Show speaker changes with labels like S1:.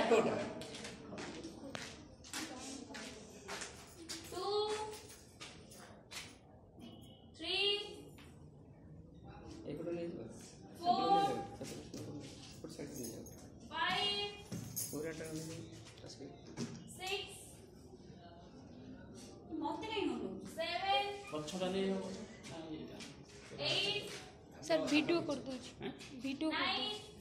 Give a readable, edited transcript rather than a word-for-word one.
S1: total
S2: 2 3
S1: एक नहीं
S2: 4
S1: foot side में जाओ
S2: 5
S1: पूरा टर्न में
S2: 6 मत नहीं हो 7
S1: पछड़ा नहीं हो
S2: 8
S3: सर वीडियो कर दो वीडियो
S2: 9